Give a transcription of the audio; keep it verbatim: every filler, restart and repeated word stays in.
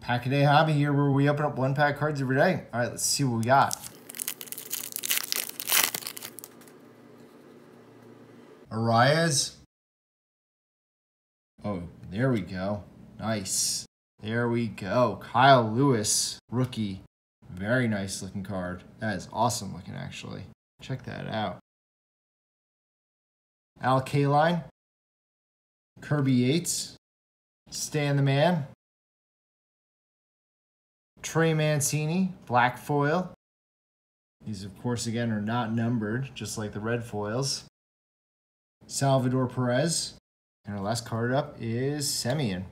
Pack a Day Hobby here, where we open up one pack cards every day. All right, let's see what we got. Arias. Oh, there we go. Nice. There we go. Kyle Lewis, rookie. Very nice looking card. That is awesome looking, actually. Check that out. Al Kaline. Kirby Yates. Stan the Man. Trey Mancini, black foil. These, of course, again, are not numbered, just like the red foils. Salvador Perez. And our last card up is Semien.